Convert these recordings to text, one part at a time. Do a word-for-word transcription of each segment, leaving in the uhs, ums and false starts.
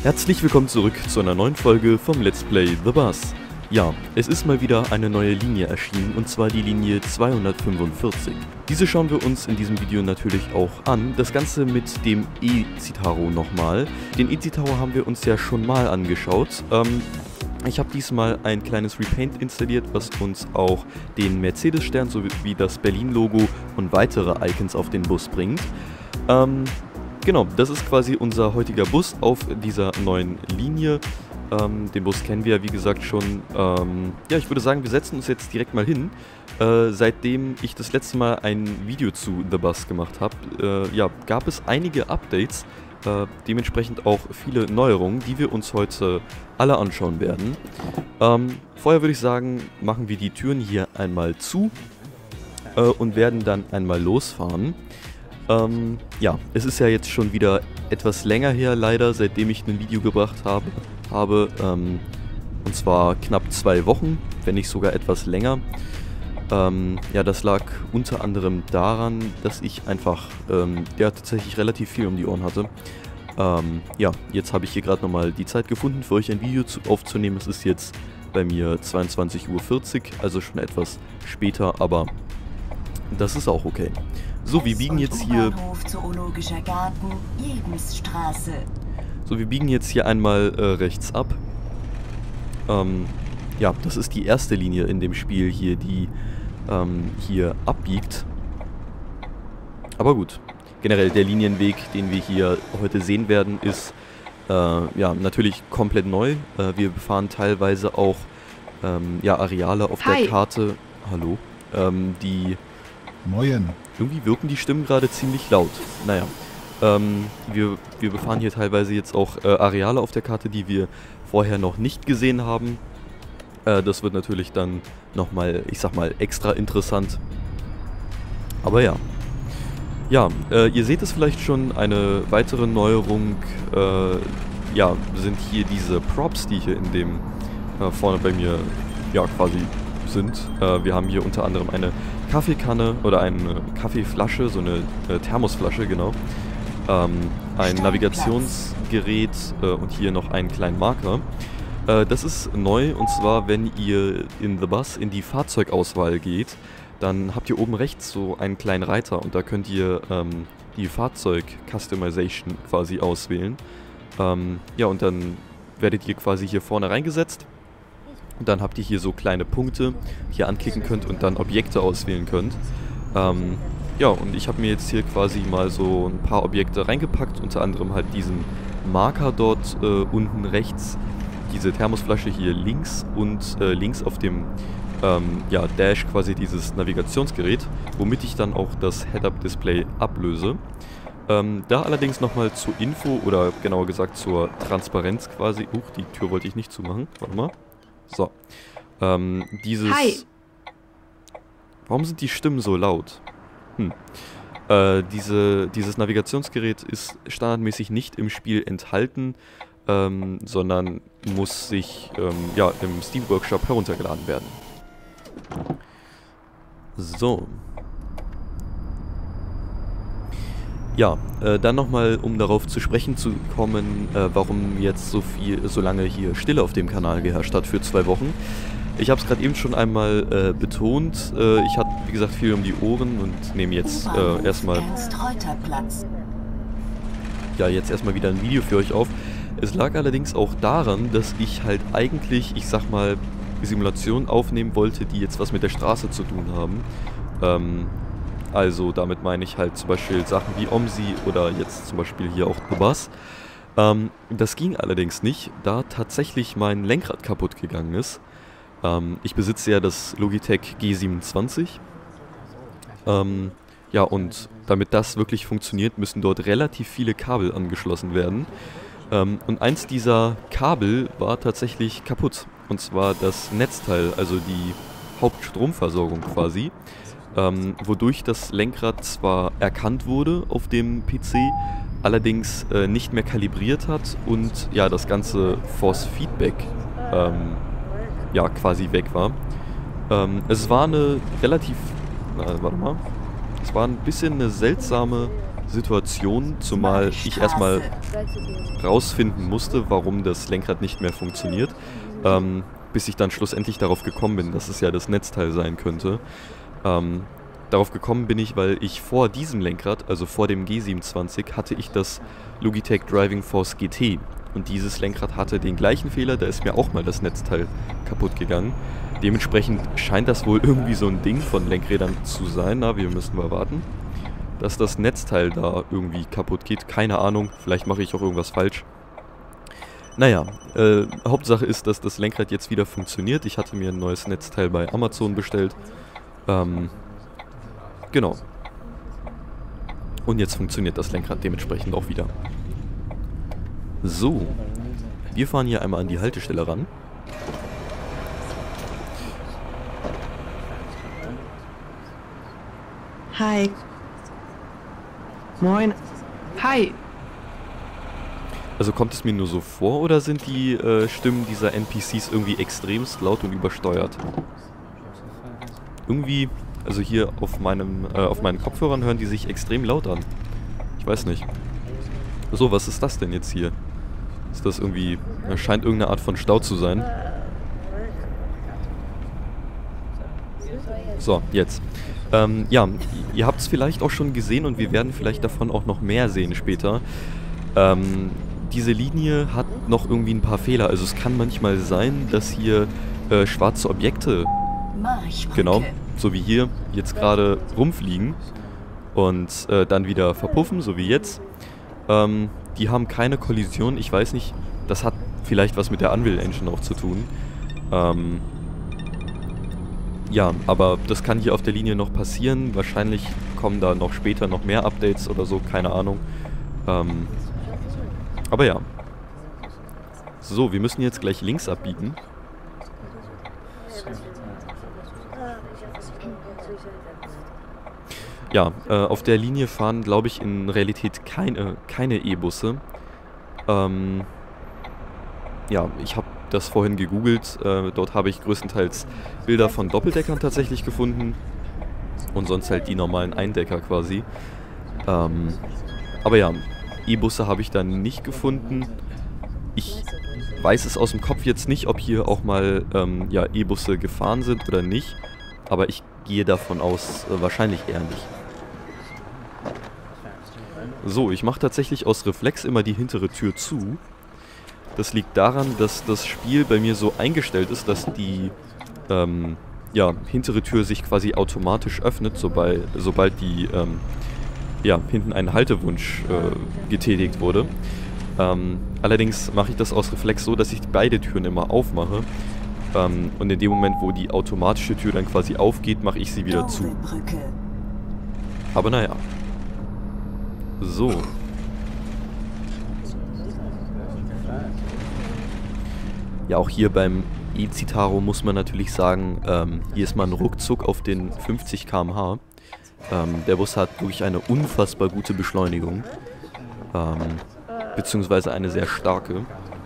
Herzlich willkommen zurück zu einer neuen Folge vom Let's Play The Bus. Ja, es ist mal wieder eine neue Linie erschienen, und zwar die Linie zweihundertfünfundvierzig. Diese schauen wir uns in diesem Video natürlich auch an, das Ganze mit dem E-Citaro nochmal. Den E-Citaro haben wir uns ja schon mal angeschaut. Ähm, ich habe diesmal ein kleines Repaint installiert, was uns auch den Mercedes-Stern sowie das Berlin-Logo und weitere Icons auf den Bus bringt. Ähm, genau, das ist quasi unser heutiger Bus auf dieser neuen Linie. Ähm, den Bus kennen wir ja wie gesagt schon. Ähm, ja, ich würde sagen, wir setzen uns jetzt direkt mal hin. Äh, seitdem ich das letzte Mal ein Video zu The Bus gemacht habe, äh, ja, gab es einige Updates, äh, dementsprechend auch viele Neuerungen, die wir uns heute alle anschauen werden. Ähm, vorher würde ich sagen, machen wir die Türen hier einmal zu äh, und werden dann einmal losfahren. Ähm, ja, es ist ja jetzt schon wieder etwas länger her, leider, seitdem ich ein Video gebracht habe. habe ähm, und zwar knapp zwei Wochen, wenn nicht sogar etwas länger. Ähm, ja, das lag unter anderem daran, dass ich einfach ähm, ja, tatsächlich relativ viel um die Ohren hatte. Ähm, ja, jetzt habe ich hier gerade nochmal die Zeit gefunden, für euch ein Video zu, aufzunehmen. Es ist jetzt bei mir zweiundzwanzig Uhr vierzig, also schon etwas später, aber das ist auch okay. So, wir biegen jetzt hier... So, wir biegen jetzt hier einmal äh, rechts ab. Ähm, ja, das ist die erste Linie in dem Spiel hier, die ähm, hier abbiegt. Aber gut, generell der Linienweg, den wir hier heute sehen werden, ist äh, ja natürlich komplett neu. Äh, wir befahren teilweise auch ähm, ja, Areale auf Hi. der Karte. Hallo. Ähm, die... Moin. Irgendwie wirken die Stimmen gerade ziemlich laut. Naja. Ähm, wir, wir befahren hier teilweise jetzt auch äh, Areale auf der Karte, die wir vorher noch nicht gesehen haben. Äh, das wird natürlich dann nochmal, ich sag mal, extra interessant. Aber ja. Ja, äh, ihr seht es vielleicht schon, eine weitere Neuerung, äh, ja, sind hier diese Props, die hier in dem, äh, vorne bei mir, ja, quasi sind. Äh, wir haben hier unter anderem eine Kaffeekanne oder eine Kaffeeflasche, so eine äh, Thermosflasche, genau. Ähm, ein Navigationsgerät äh, und hier noch einen kleinen Marker. Äh, das ist neu, und zwar, wenn ihr in The Bus in die Fahrzeugauswahl geht, dann habt ihr oben rechts so einen kleinen Reiter, und da könnt ihr ähm, die Fahrzeug-Customization quasi auswählen. Ähm, ja, und dann werdet ihr quasi hier vorne reingesetzt. Und dann habt ihr hier so kleine Punkte, die ihr anklicken könnt und dann Objekte auswählen könnt. Ähm, ja, und ich habe mir jetzt hier quasi mal so ein paar Objekte reingepackt, unter anderem halt diesen Marker dort äh, unten rechts, diese Thermosflasche hier links und äh, links auf dem ähm, ja, Dash quasi dieses Navigationsgerät, womit ich dann auch das Head-Up-Display ablöse. Ähm, da allerdings nochmal zur Info, oder genauer gesagt zur Transparenz quasi. Uch, die Tür wollte ich nicht zumachen, warte mal. So, ähm, dieses... Hi. Warum sind die Stimmen so laut? Hm. Äh, diese, dieses Navigationsgerät ist standardmäßig nicht im Spiel enthalten, ähm, sondern muss sich, ähm, ja, im Steam Workshop heruntergeladen werden. So. Ja, äh, dann nochmal, um darauf zu sprechen zu kommen, äh, warum jetzt so viel, so lange hier Stille auf dem Kanal geherrscht hat für zwei Wochen. Ich habe es gerade eben schon einmal äh, betont, äh, ich hatte, wie gesagt, viel um die Ohren und nehme jetzt äh, erstmal... Ja, jetzt erstmal wieder ein Video für euch auf. Es lag allerdings auch daran, dass ich halt eigentlich, ich sag mal, Simulationen aufnehmen wollte, die jetzt was mit der Straße zu tun haben. Ähm... Also damit meine ich halt zum Beispiel Sachen wie OMSI oder jetzt zum Beispiel hier auch The Bus. Ähm, das ging allerdings nicht, da tatsächlich mein Lenkrad kaputt gegangen ist. Ähm, ich besitze ja das Logitech G siebenundzwanzig. Ähm, ja, und damit das wirklich funktioniert, müssen dort relativ viele Kabel angeschlossen werden. Ähm, und eins dieser Kabel war tatsächlich kaputt. Und zwar das Netzteil, also die Hauptstromversorgung quasi. Ähm, wodurch das Lenkrad zwar erkannt wurde auf dem P C, allerdings äh, nicht mehr kalibriert hat und ja, das ganze Force Feedback ähm, ja, quasi weg war. Ähm, es war eine relativ, na, warte mal, es war ein bisschen eine seltsame Situation, zumal ich erstmal rausfinden musste, warum das Lenkrad nicht mehr funktioniert, ähm, bis ich dann schlussendlich darauf gekommen bin, dass es ja das Netzteil sein könnte. Ähm, darauf gekommen bin ich, weil ich vor diesem Lenkrad, also vor dem G siebenundzwanzig, hatte ich das Logitech Driving Force G T. Und dieses Lenkrad hatte den gleichen Fehler, da ist mir auch mal das Netzteil kaputt gegangen. Dementsprechend scheint das wohl irgendwie so ein Ding von Lenkrädern zu sein. Na, wir müssen mal warten, dass das Netzteil da irgendwie kaputt geht. Keine Ahnung, vielleicht mache ich auch irgendwas falsch. Naja, äh, Hauptsache ist, dass das Lenkrad jetzt wieder funktioniert. Ich hatte mir ein neues Netzteil bei Amazon bestellt. Ähm, genau. Und jetzt funktioniert das Lenkrad dementsprechend auch wieder. So, wir fahren hier einmal an die Haltestelle ran. Hi. Moin. Hi. Also kommt es mir nur so vor, oder sind die äh, Stimmen dieser N P Cs irgendwie extremst laut und übersteuert? Irgendwie, also hier auf meinem, äh, auf meinen Kopfhörern hören die sich extrem laut an. Ich weiß nicht. So, was ist das denn jetzt hier? Ist das irgendwie, äh, scheint irgendeine Art von Stau zu sein. So, jetzt. Ähm, ja, ihr habt es vielleicht auch schon gesehen und wir werden vielleicht davon auch noch mehr sehen später. Ähm, diese Linie hat noch irgendwie ein paar Fehler. Also es kann manchmal sein, dass hier äh, schwarze Objekte, genau, so wie hier, jetzt gerade rumfliegen und äh, dann wieder verpuffen, so wie jetzt. Ähm, die haben keine Kollision. Ich weiß nicht, das hat vielleicht was mit der Unreal Engine auch zu tun. Ähm, ja, aber das kann hier auf der Linie noch passieren. Wahrscheinlich kommen da noch später noch mehr Updates oder so, keine Ahnung. Ähm, aber ja. So, wir müssen jetzt gleich links abbiegen. Ja, äh, auf der Linie fahren, glaube ich, in Realität keine keine E-Busse. Ähm, ja, ich habe das vorhin gegoogelt. Äh, dort habe ich größtenteils Bilder von Doppeldeckern tatsächlich gefunden. Und sonst halt die normalen Eindecker quasi. Ähm, aber ja, E-Busse habe ich dann nicht gefunden. Ich weiß es aus dem Kopf jetzt nicht, ob hier auch mal ähm, ja, E-Busse gefahren sind oder nicht. Aber ich gehe davon aus, äh, wahrscheinlich eher nicht. So, ich mache tatsächlich aus Reflex immer die hintere Tür zu. Das liegt daran, dass das Spiel bei mir so eingestellt ist, dass die ähm, ja, hintere Tür sich quasi automatisch öffnet, sobald, sobald die ähm, ja, hinten ein Haltewunsch äh, getätigt wurde. Ähm, allerdings mache ich das aus Reflex so, dass ich beide Türen immer aufmache. Ähm, und in dem Moment, wo die automatische Tür dann quasi aufgeht, mache ich sie wieder zu. Aber naja. So. Ja, auch hier beim E-Citaro muss man natürlich sagen, ähm, hier ist man ruckzuck auf den fünfzig Kilometer pro Stunde. Ähm, der Bus hat wirklich eine unfassbar gute Beschleunigung. Ähm, beziehungsweise eine sehr starke.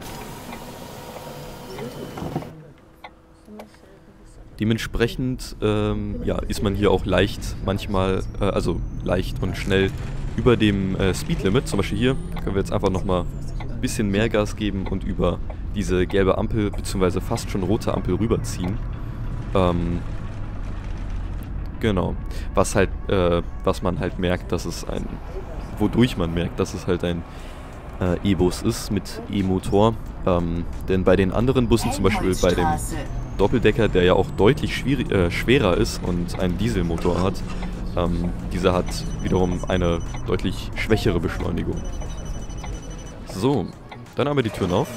Dementsprechend ähm, ja, ist man hier auch leicht, manchmal, äh, also leicht und schnell über dem äh, Speedlimit. Zum Beispiel hier können wir jetzt einfach nochmal ein bisschen mehr Gas geben und über diese gelbe Ampel, beziehungsweise fast schon rote Ampel rüberziehen. Ähm, genau. Was halt, äh, was man halt merkt, dass es ein, wodurch man merkt, dass es halt ein äh, E-Bus ist mit E-Motor. Ähm, denn bei den anderen Bussen, zum Beispiel bei dem Doppeldecker, der ja auch deutlich schwierig, äh, schwerer ist und einen Dieselmotor hat, ähm, dieser hat wiederum eine deutlich schwächere Beschleunigung. So, dann haben wir die Türen auf.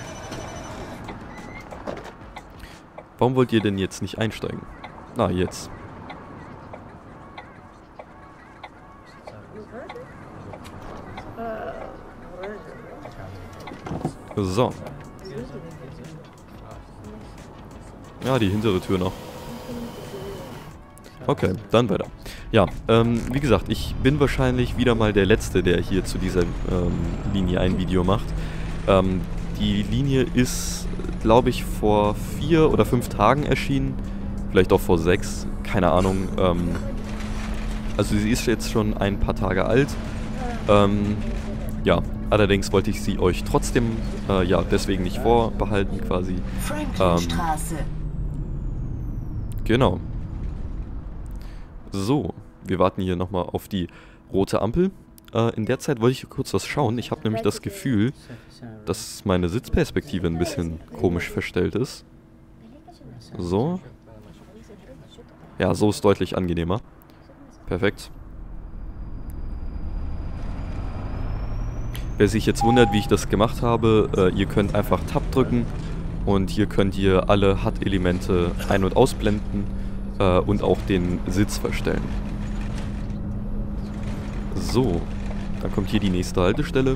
Warum wollt ihr denn jetzt nicht einsteigen? Na, jetzt. So. Ja, die hintere Tür noch. Okay, dann weiter. Ja, ähm, wie gesagt, ich bin wahrscheinlich wieder mal der Letzte, der hier zu dieser ähm, Linie ein Video macht. Ähm, die Linie ist, glaube ich, vor vier oder fünf Tagen erschienen. Vielleicht auch vor sechs, keine Ahnung. Ähm, also sie ist jetzt schon ein paar Tage alt. Ähm, ja, allerdings wollte ich sie euch trotzdem, äh, ja, deswegen nicht vorbehalten quasi. Ähm, genau. So, wir warten hier nochmal auf die rote Ampel. Äh, in der Zeit wollte ich kurz was schauen. Ich habe nämlich das Gefühl, dass meine Sitzperspektive ein bisschen komisch verstellt ist. So. Ja, so ist deutlich angenehmer. Perfekt. Wer sich jetzt wundert, wie ich das gemacht habe, äh, ihr könnt einfach Tab drücken und hier könnt ihr alle H U D-Elemente ein- und ausblenden äh, und auch den Sitz verstellen. So, dann kommt hier die nächste Haltestelle.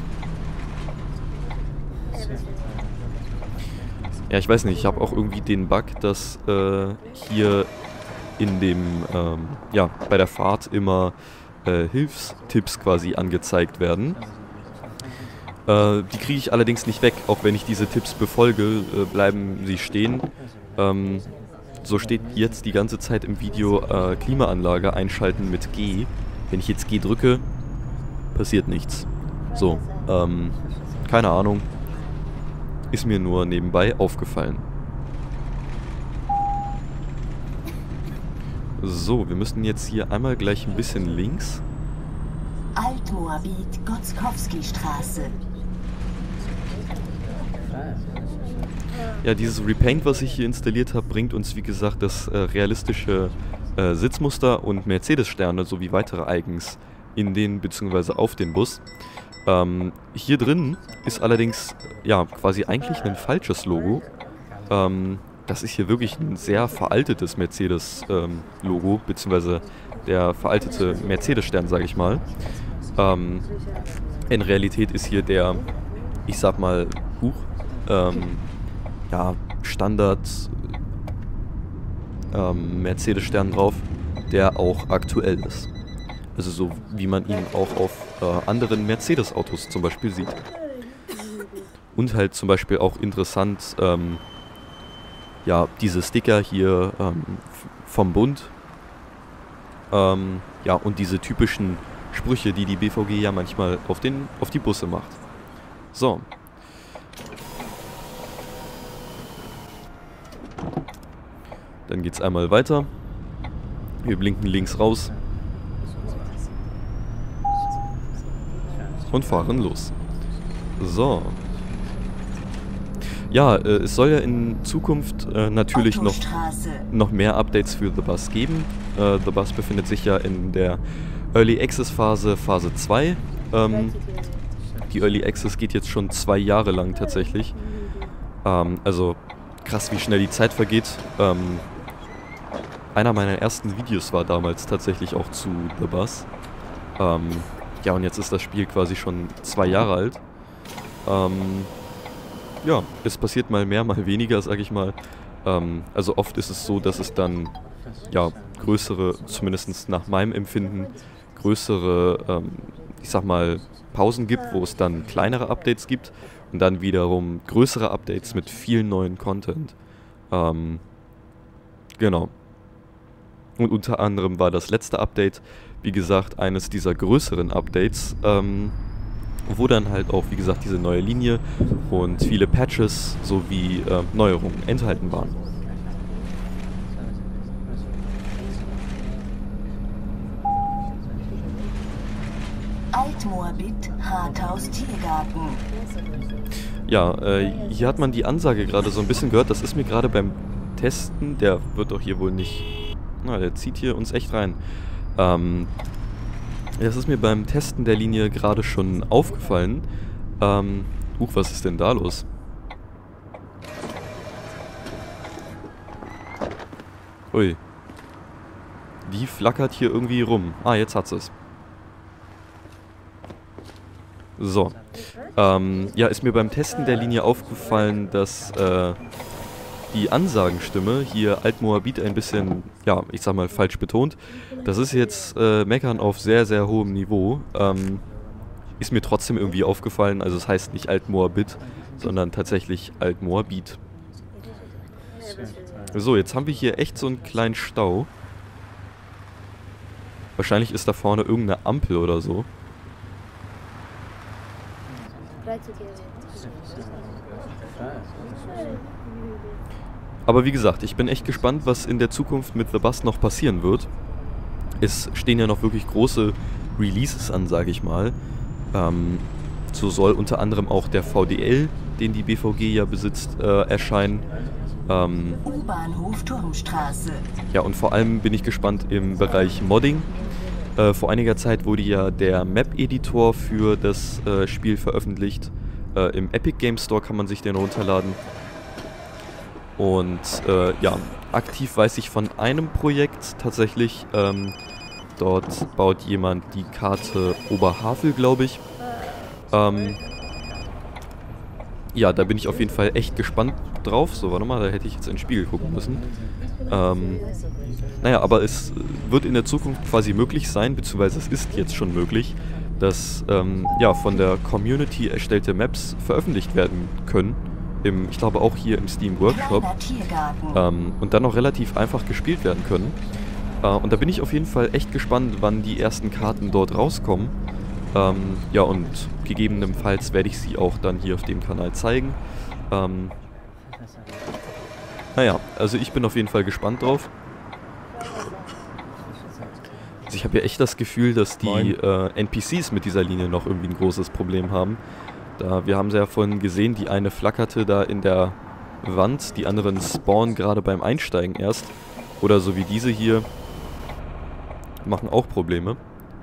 Ja, ich weiß nicht, ich habe auch irgendwie den Bug, dass äh, hier in dem, ähm, ja, bei der Fahrt immer äh, Hilfstipps quasi angezeigt werden. Äh, die kriege ich allerdings nicht weg, auch wenn ich diese Tipps befolge, äh, bleiben sie stehen. Ähm, so steht jetzt die ganze Zeit im Video äh, Klimaanlage einschalten mit G. Wenn ich jetzt G drücke, passiert nichts. So, ähm, keine Ahnung. Ist mir nur nebenbei aufgefallen. So, wir müssen jetzt hier einmal gleich ein bisschen links. Altmoabit, Gotzkowski-Straße. Ja, dieses Repaint, was ich hier installiert habe, bringt uns wie gesagt das äh, realistische äh, Sitzmuster und Mercedes-Sterne sowie weitere Icons in den bzw. auf den Bus. Ähm, hier drin ist allerdings ja quasi eigentlich ein falsches Logo. Ähm, das ist hier wirklich ein sehr veraltetes Mercedes-Logo, ähm, beziehungsweise der veraltete Mercedes-Stern, sage ich mal. Ähm, in Realität ist hier der, ich sag mal, Huch, ähm, ja, Standard ähm, Mercedes-Stern drauf, der auch aktuell ist. Also so wie man ihn auch auf äh, anderen Mercedes-Autos zum Beispiel sieht. Und halt zum Beispiel auch interessant, ähm, ja, diese Sticker hier ähm, vom Bund. Ähm, ja, und diese typischen Sprüche, die die B V G ja manchmal auf, den, auf die Busse macht. So. Dann geht's einmal weiter. Wir blinken links raus. Und fahren los. So. Ja, äh, es soll ja in Zukunft äh, natürlich noch, noch mehr Updates für The Bus geben. Äh, The Bus befindet sich ja in der Early Access Phase, Phase zwei. Ähm, die Early Access geht jetzt schon zwei Jahre lang tatsächlich. Ähm, also krass, wie schnell die Zeit vergeht. Ähm, einer meiner ersten Videos war damals tatsächlich auch zu The Bus. Ähm, ja, und jetzt ist das Spiel quasi schon zwei Jahre alt. Ähm, ja, es passiert mal mehr, mal weniger, sag ich mal. Ähm, also oft ist es so, dass es dann ja größere, zumindest nach meinem Empfinden, größere, ähm, ich sag mal, Pausen gibt, wo es dann kleinere Updates gibt und dann wiederum größere Updates mit viel neuen Content. Ähm, genau. Und unter anderem war das letzte Update, wie gesagt, eines dieser größeren Updates, ähm, wo dann halt auch, wie gesagt, diese neue Linie und viele Patches sowie äh, Neuerungen enthalten waren. Altmoabit, Harthaus Tiergarten. Ja, äh, hier hat man die Ansage gerade so ein bisschen gehört. Das ist mir gerade beim Testen, der wird doch hier wohl nicht... Na, der zieht hier uns echt rein. Ähm, das ist mir beim Testen der Linie gerade schon aufgefallen. Ähm, huch, was ist denn da los? Ui. Die flackert hier irgendwie rum. Ah, jetzt hat sie es. So. Ähm, ja, ist mir beim Testen der Linie aufgefallen, dass äh, die Ansagenstimme hier Altmoabit ein bisschen, ja, ich sag mal, falsch betont. Das ist jetzt äh, Meckern auf sehr, sehr hohem Niveau. Ähm, ist mir trotzdem irgendwie aufgefallen. Also es heißt nicht Altmoabit, sondern tatsächlich Altmoabit. So, jetzt haben wir hier echt so einen kleinen Stau. Wahrscheinlich ist da vorne irgendeine Ampel oder so. Aber wie gesagt, ich bin echt gespannt, was in der Zukunft mit The Bus noch passieren wird. Es stehen ja noch wirklich große Releases an, sage ich mal. Ähm, so soll unter anderem auch der V D L, den die B V G ja besitzt, äh, erscheinen. Ähm, U-Bahnhof Turmstraße. ja, und vor allem bin ich gespannt im Bereich Modding. Äh, vor einiger Zeit wurde ja der Map-Editor für das äh, Spiel veröffentlicht. Äh, Im Epic Game Store kann man sich den runterladen. Und äh, ja, aktiv weiß ich von einem Projekt tatsächlich. Ähm, dort baut jemand die Karte Oberhavel, glaube ich. Ähm, ja, da bin ich auf jeden Fall echt gespannt drauf. So, warte mal, da hätte ich jetzt ins Spiegel gucken müssen. Ähm, naja, aber es wird in der Zukunft quasi möglich sein, beziehungsweise es ist jetzt schon möglich, dass ähm, ja, von der Community erstellte Maps veröffentlicht werden können. Im, ich glaube auch hier im Steam Workshop. Ähm, und dann auch relativ einfach gespielt werden können. Äh, und da bin ich auf jeden Fall echt gespannt, wann die ersten Karten dort rauskommen. Ähm, ja, und gegebenenfalls werde ich sie auch dann hier auf dem Kanal zeigen. Ähm, naja, also ich bin auf jeden Fall gespannt drauf. Also ich habe ja echt das Gefühl, dass die äh, N P Cs mit dieser Linie noch irgendwie ein großes Problem haben. Da, wir haben sie ja vorhin gesehen, die eine flackerte da in der Wand, die anderen spawnen gerade beim Einsteigen erst. Oder so wie diese hier, machen auch Probleme.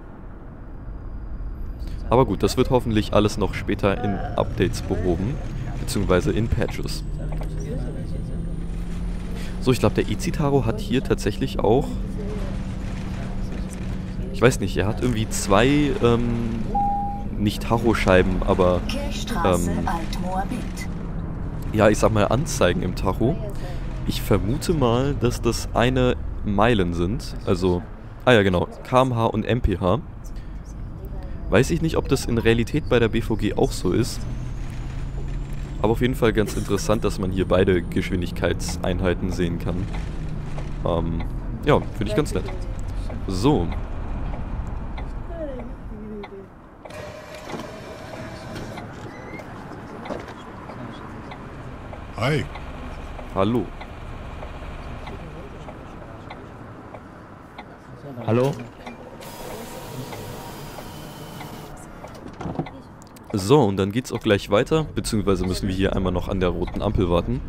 Aber gut, das wird hoffentlich alles noch später in Updates behoben, beziehungsweise in Patches. So, ich glaube, der Izitaro hat hier tatsächlich auch... Ich weiß nicht, er hat irgendwie zwei, ähm, nicht Tachoscheiben, aber, ähm, ja, ich sag mal Anzeigen im Tacho. Ich vermute mal, dass das eine Meilen sind, also, ah ja genau, K M H und M P H. Weiß ich nicht, ob das in Realität bei der B V G auch so ist. Aber auf jeden Fall ganz interessant, dass man hier beide Geschwindigkeitseinheiten sehen kann. Ähm, ja, finde ich ganz nett. So. Hi. Hallo. Hallo? So, und dann geht's auch gleich weiter, beziehungsweise müssen wir hier einmal noch an der roten Ampel warten.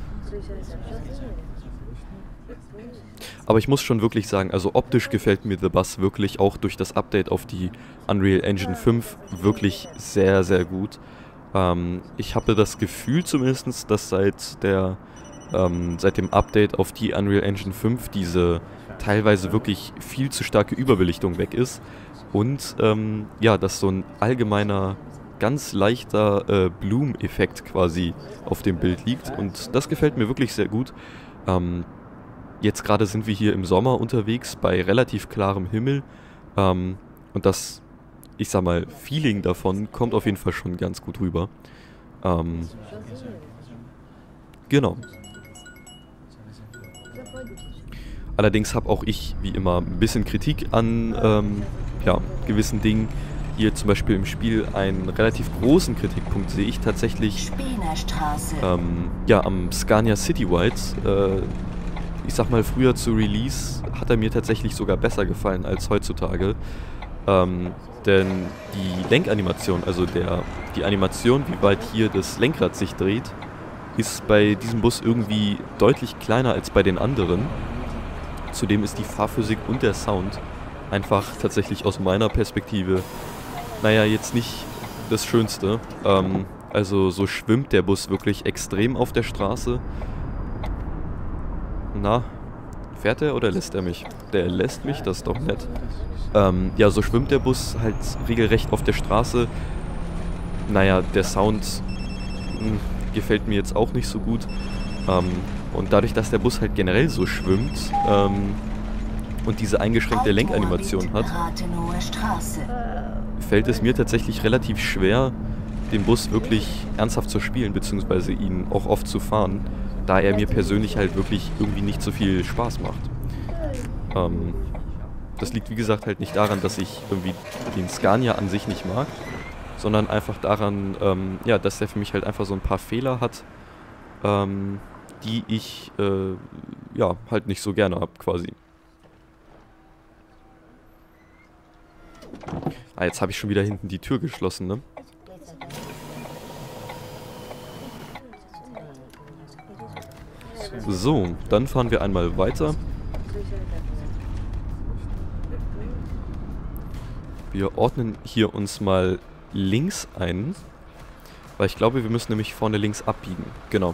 Aber ich muss schon wirklich sagen, also optisch gefällt mir The Bus wirklich auch durch das Update auf die Unreal Engine fünf wirklich sehr, sehr gut. Ähm, ich habe das Gefühl zumindest, dass seit der ähm, seit dem Update auf die Unreal Engine fünf diese teilweise wirklich viel zu starke Überbelichtung weg ist und ähm, ja, dass so ein allgemeiner, ganz leichter äh, Bloom-Effekt quasi auf dem Bild liegt und das gefällt mir wirklich sehr gut. Ähm, jetzt gerade sind wir hier im Sommer unterwegs bei relativ klarem Himmel ähm, und das, ich sag mal, Feeling davon kommt auf jeden Fall schon ganz gut rüber. Ähm, genau. Allerdings habe auch ich, wie immer, ein bisschen Kritik an ähm, ja, gewissen Dingen. Hier zum Beispiel im Spiel einen relativ großen Kritikpunkt sehe ich tatsächlich ähm, ja, am Scania Citywide. Äh, ich sag mal, früher zu Release hat er mir tatsächlich sogar besser gefallen als heutzutage. Ähm, denn die Lenkanimation, also der, die Animation, wie weit hier das Lenkrad sich dreht, ist bei diesem Bus irgendwie deutlich kleiner als bei den anderen. Zudem ist die Fahrphysik und der Sound einfach tatsächlich aus meiner Perspektive, naja, jetzt nicht das Schönste. Ähm, also so schwimmt der Bus wirklich extrem auf der Straße. Na, fährt er oder lässt er mich? Der lässt mich, das ist doch nett. Ähm, ja, so schwimmt der Bus halt regelrecht auf der Straße. Naja, der Sound mh, gefällt mir jetzt auch nicht so gut. Ähm, und dadurch, dass der Bus halt generell so schwimmt ähm, und diese eingeschränkte Lenkanimation hat, fällt es mir tatsächlich relativ schwer, den Bus wirklich ernsthaft zu spielen, beziehungsweise ihn auch oft zu fahren, da er mir persönlich halt wirklich irgendwie nicht so viel Spaß macht. Ähm, das liegt wie gesagt halt nicht daran, dass ich irgendwie den Scania an sich nicht mag, sondern einfach daran, ähm, ja, dass der für mich halt einfach so ein paar Fehler hat, ähm, die ich, äh, ja, halt nicht so gerne habe, quasi. Ah, jetzt habe ich schon wieder hinten die Tür geschlossen, ne? So, dann fahren wir einmal weiter. Wir ordnen hier uns mal links ein, weil ich glaube, wir müssen nämlich vorne links abbiegen. Genau.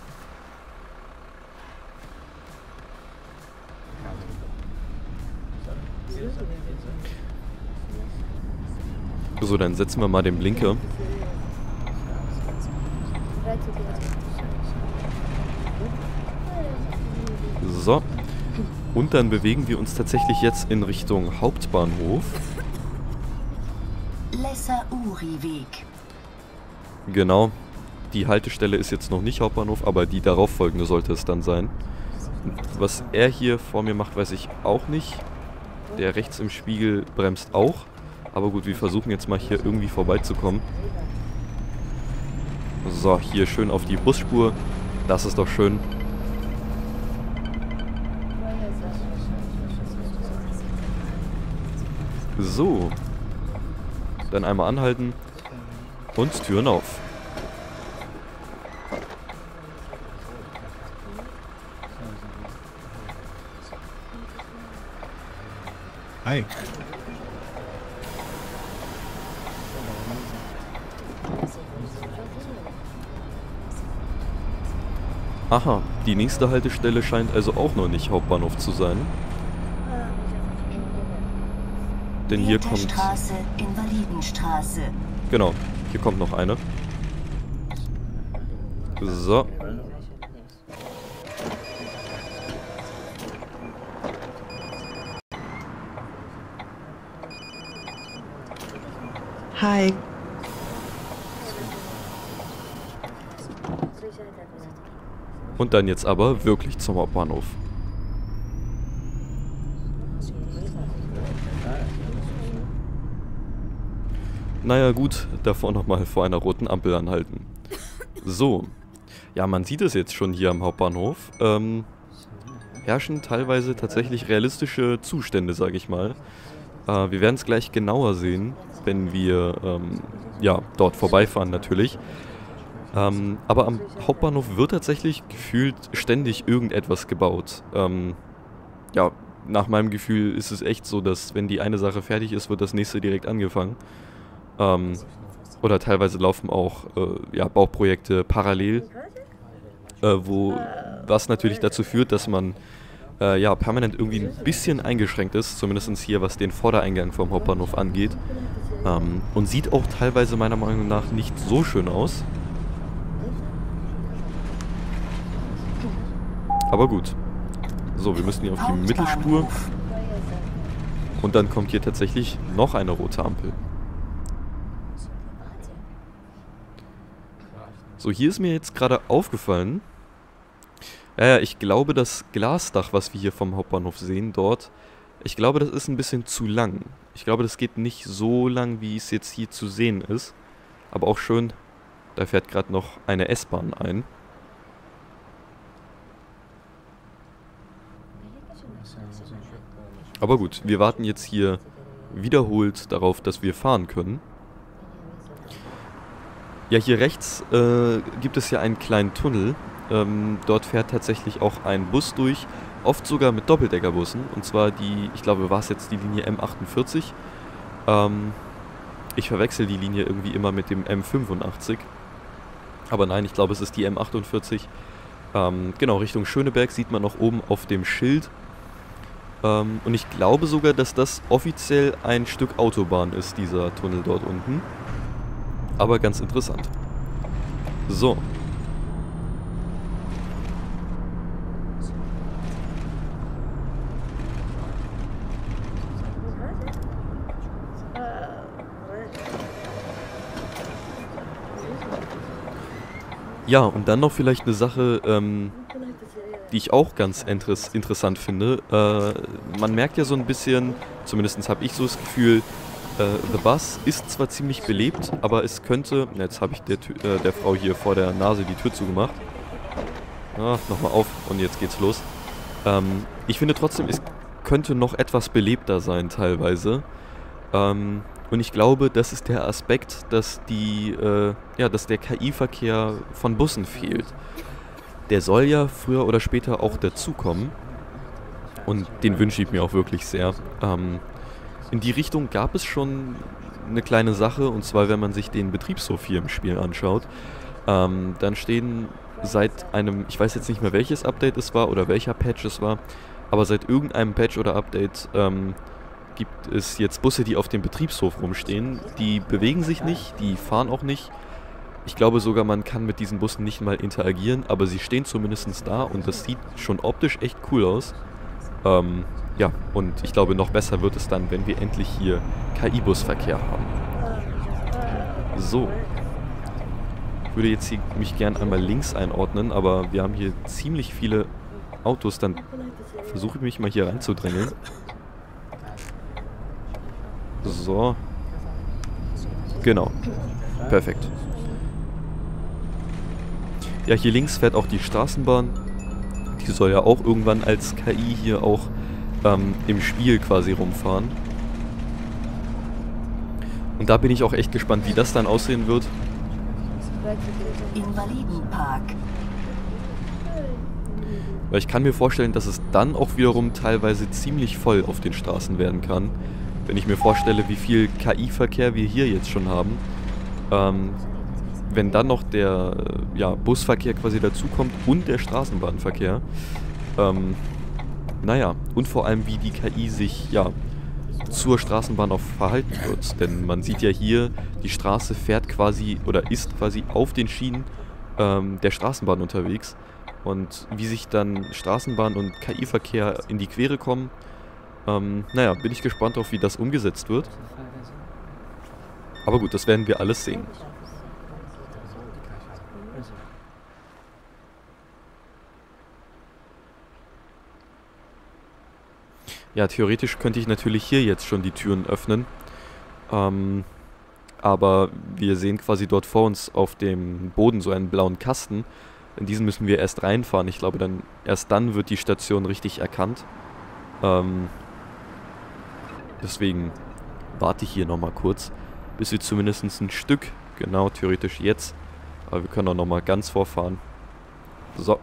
So, dann setzen wir mal den Blinker. So. Und dann bewegen wir uns tatsächlich jetzt in Richtung Hauptbahnhof. Lessa-Uri-Weg. Genau. Die Haltestelle ist jetzt noch nicht Hauptbahnhof, aber die darauffolgende sollte es dann sein. Was er hier vor mir macht, weiß ich auch nicht. Der rechts im Spiegel bremst auch. Aber gut, wir versuchen jetzt mal hier irgendwie vorbeizukommen. So, hier schön auf die Busspur. Das ist doch schön. So. Dann einmal anhalten. Und Türen auf. Hi. Aha, die nächste Haltestelle scheint also auch noch nicht Hauptbahnhof zu sein. Denn hier kommt... Straße, Invalidenstraße. Genau, hier kommt noch eine. So. Hi. Und dann jetzt aber wirklich zum Hauptbahnhof. Naja gut, davor nochmal vor einer roten Ampel anhalten. So. Ja, man sieht es jetzt schon hier am Hauptbahnhof. Ähm, herrschen teilweise tatsächlich realistische Zustände, sage ich mal. Äh, wir werden es gleich genauer sehen, wenn wir ähm, ja, dort vorbeifahren natürlich. Ähm, aber am Hauptbahnhof wird tatsächlich gefühlt ständig irgendetwas gebaut. Ähm, ja, nach meinem Gefühl ist es echt so, dass wenn die eine Sache fertig ist, wird das nächste direkt angefangen. Ähm, oder teilweise laufen auch äh, ja, Bauprojekte parallel, äh, wo was natürlich dazu führt, dass man äh, ja, permanent irgendwie ein bisschen eingeschränkt ist, zumindest hier, was den Vordereingang vom Hauptbahnhof angeht. Ähm, und sieht auch teilweise meiner Meinung nach nicht so schön aus. Aber gut. So, wir müssen hier auf die Mittelspur. Und dann kommt hier tatsächlich noch eine rote Ampel. So, hier ist mir jetzt gerade aufgefallen. Ja, ja, ich glaube, das Glasdach, was wir hier vom Hauptbahnhof sehen, dort, ich glaube, das ist ein bisschen zu lang. Ich glaube, das geht nicht so lang, wie es jetzt hier zu sehen ist. Aber auch schön, da fährt gerade noch eine S-Bahn ein. Aber gut, wir warten jetzt hier wiederholt darauf, dass wir fahren können. Ja, hier rechts äh, gibt es ja einen kleinen Tunnel. Ähm, dort fährt tatsächlich auch ein Bus durch, oft sogar mit Doppeldeckerbussen. Und zwar die, ich glaube, war es jetzt die Linie M achtundvierzig. Ähm, ich verwechsel die Linie irgendwie immer mit dem M fünfundachtzig. Aber nein, ich glaube, es ist die M achtundvierzig. Ähm, genau, Richtung Schöneberg sieht man noch oben auf dem Schild. Ähm, und ich glaube sogar, dass das offiziell ein Stück Autobahn ist, dieser Tunnel dort unten. Aber ganz interessant. So. Ja, und dann noch vielleicht eine Sache, ähm, die ich auch ganz interess interessant finde. Äh, man merkt ja so ein bisschen, zumindest habe ich so das Gefühl, Äh, The Bus ist zwar ziemlich belebt, aber es könnte... Jetzt habe ich der, äh, der Frau hier vor der Nase die Tür zugemacht. Ah, nochmal auf und jetzt geht's los. Ähm, ich finde trotzdem, es könnte noch etwas belebter sein teilweise. Ähm, und ich glaube, das ist der Aspekt, dass die, äh, ja, dass der K I-Verkehr von Bussen fehlt. Der soll ja früher oder später auch dazukommen. Und den wünsche ich mir auch wirklich sehr. Ähm, in die Richtung gab es schon eine kleine Sache, und zwar, wenn man sich den Betriebshof hier im Spiel anschaut, ähm, dann stehen seit einem, ich weiß jetzt nicht mehr welches Update es war oder welcher Patch es war, aber seit irgendeinem Patch oder Update ähm, gibt es jetzt Busse, die auf dem Betriebshof rumstehen. Die bewegen sich nicht, die fahren auch nicht. Ich glaube sogar, man kann mit diesen Bussen nicht mal interagieren, aber sie stehen zumindest da und das sieht schon optisch echt cool aus. Ähm, ja, und ich glaube, noch besser wird es dann, wenn wir endlich hier K I-Busverkehr haben. So. Ich würde jetzt hier mich gern einmal links einordnen, aber wir haben hier ziemlich viele Autos, dann versuche ich mich mal hier reinzudrängeln. So. Genau. Perfekt. Ja, hier links fährt auch die Straßenbahn. Die soll ja auch irgendwann als K I hier auch ähm, im Spiel quasi rumfahren. Und da bin ich auch echt gespannt, wie das dann aussehen wird. Invalidenpark. Weil ich kann mir vorstellen, dass es dann auch wiederum teilweise ziemlich voll auf den Straßen werden kann. Wenn ich mir vorstelle, wie viel K I-Verkehr wir hier jetzt schon haben. Ähm, wenn dann noch der ja, Busverkehr quasi dazukommt und der Straßenbahnverkehr. Ähm, naja, und vor allem, wie die K I sich ja zur Straßenbahn auch verhalten wird. Denn man sieht ja hier, die Straße fährt quasi oder ist quasi auf den Schienen ähm, der Straßenbahn unterwegs. Und wie sich dann Straßenbahn und K I-Verkehr in die Quere kommen, ähm, naja, bin ich gespannt drauf, wie das umgesetzt wird. Aber gut, das werden wir alles sehen. Ja, theoretisch könnte ich natürlich hier jetzt schon die Türen öffnen. Ähm, aber wir sehen quasi dort vor uns auf dem Boden so einen blauen Kasten. In diesen müssen wir erst reinfahren. Ich glaube, dann erst dann wird die Station richtig erkannt. Ähm, deswegen warte ich hier nochmal kurz, bis wir zumindest ein Stück, genau theoretisch jetzt, aber wir können auch nochmal ganz vorfahren. So.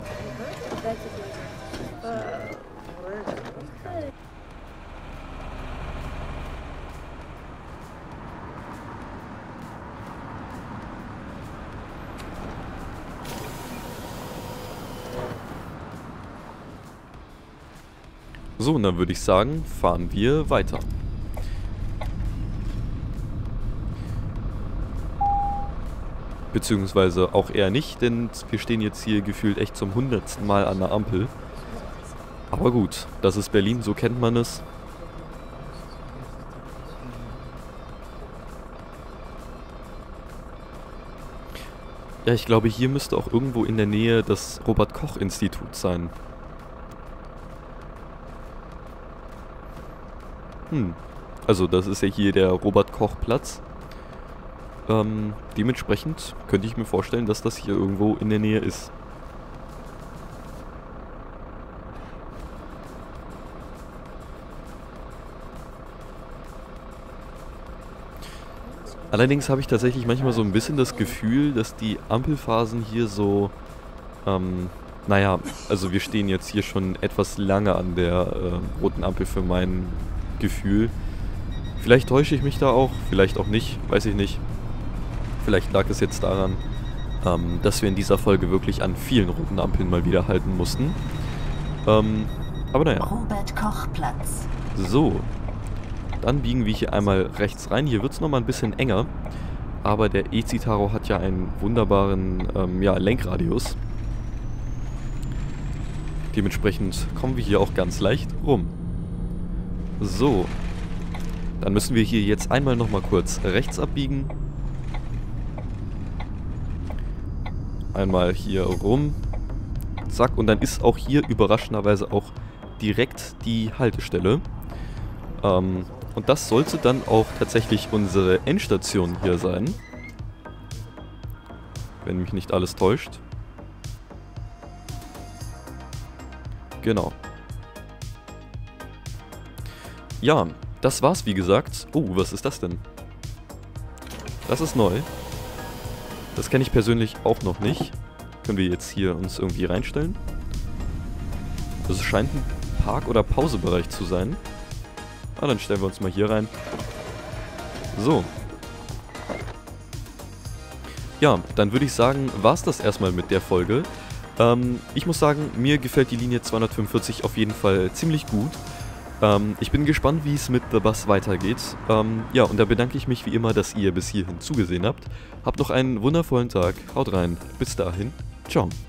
So, und dann würde ich sagen, fahren wir weiter. Beziehungsweise auch eher nicht, denn wir stehen jetzt hier gefühlt echt zum hundertsten Mal an der Ampel. Aber gut, das ist Berlin, so kennt man es. Ja, ich glaube, hier müsste auch irgendwo in der Nähe das Robert-Koch-Institut sein. Hm, also das ist ja hier der Robert-Koch-Platz. Ähm, dementsprechend könnte ich mir vorstellen, dass das hier irgendwo in der Nähe ist. Allerdings habe ich tatsächlich manchmal so ein bisschen das Gefühl, dass die Ampelphasen hier so, ähm, naja, also wir stehen jetzt hier schon etwas lange an der äh, roten Ampel für mein Gefühl. Vielleicht täusche ich mich da auch, vielleicht auch nicht, weiß ich nicht. Vielleicht lag es jetzt daran, ähm, dass wir in dieser Folge wirklich an vielen roten Ampeln mal wieder halten mussten. Ähm, aber naja. Robert-Koch-Platz. So. Dann biegen wir hier einmal rechts rein. Hier wird es nochmal ein bisschen enger. Aber der E-Citaro hat ja einen wunderbaren ähm, ja, Lenkradius. Dementsprechend kommen wir hier auch ganz leicht rum. So. Dann müssen wir hier jetzt einmal nochmal kurz rechts abbiegen. Einmal hier rum. Zack. Und dann ist auch hier überraschenderweise auch direkt die Haltestelle. Ähm, Und das sollte dann auch tatsächlich unsere Endstation hier sein. Wenn mich nicht alles täuscht. Genau. Ja, das war's wie gesagt. Oh, was ist das denn? Das ist neu. Das kenne ich persönlich auch noch nicht. Können wir jetzt hier uns irgendwie reinstellen? Das scheint ein Park- oder Pausebereich zu sein. Ah, dann stellen wir uns mal hier rein. So. Ja, dann würde ich sagen, war's das erstmal mit der Folge. Ähm, ich muss sagen, mir gefällt die Linie zweihundertfünfundvierzig auf jeden Fall ziemlich gut. Ähm, ich bin gespannt, wie es mit The Bus weitergeht. Ähm, ja, und da bedanke ich mich wie immer, dass ihr bis hierhin zugesehen habt. Habt noch einen wundervollen Tag. Haut rein. Bis dahin. Ciao.